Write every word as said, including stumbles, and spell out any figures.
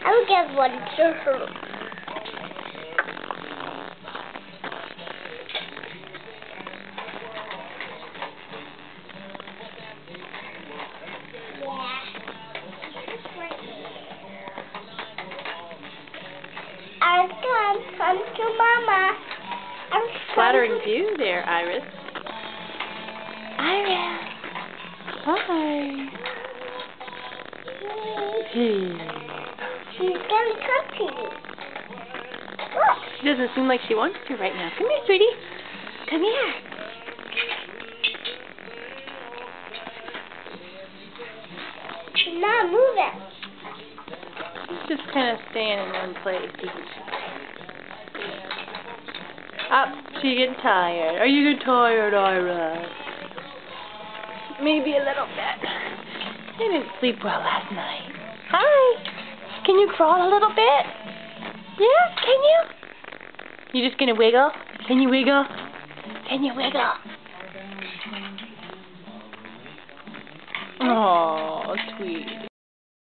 I'll give one to her. I've come, come to Mama. I've Flattering come to... view there, Iris. Iris. Hi. Hey. She's gonna come to you. Look. She doesn't seem like she wants to right now. Come here, sweetie. Come here. She's not moving. She's just kind of staying in one place, isn't she? Up, she getting tired. Are you getting tired, Iris? Maybe a little bit. I didn't sleep well last night. Hi. Can you crawl a little bit? Yeah, can you? You just gonna wiggle? Can you wiggle? Can you wiggle? Oh, sweet.